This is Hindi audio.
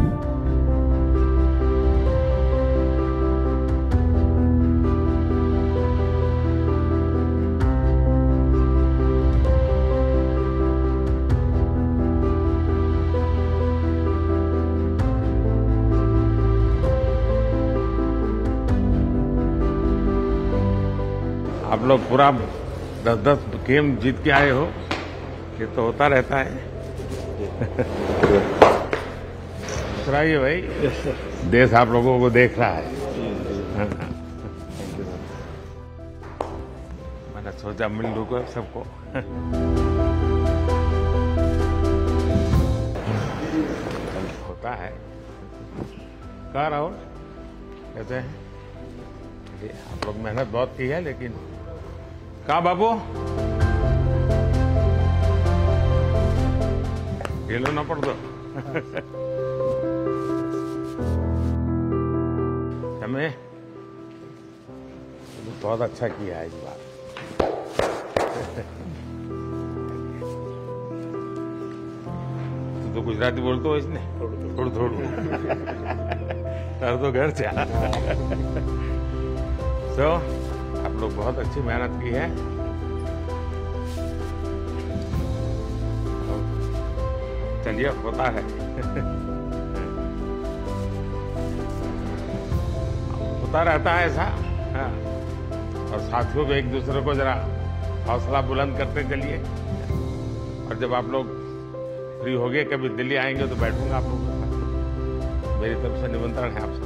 आप लोग पूरा 10-10 गेम जीत के आए हो, ये तो होता रहता है। सुनाइए भाई, देश आप लोगों को देख रहा है। मैंने सोचा मिल लूंगा सबको। होता है। कहाँ रहो कहते हैं, आप लोग मेहनत बहुत की है, लेकिन कहाँ बाबू ये लो ना पड़ दो। हमें बहुत अच्छा किया है इस बार। तो गुजराती बोलते हो इसने थोड़ा तर तो घर से। तो आप लोग बहुत अच्छी मेहनत की है। चलिए, होता है। होता रहता है ऐसा। हाँ। और साथियों को एक दूसरे को जरा हौसला बुलंद करते चलिए। और जब आप लोग फ्री हो गए, कभी दिल्ली आएंगे तो बैठूंगा आप लोगों के साथ। मेरी तरफ से निमंत्रण है आपसे।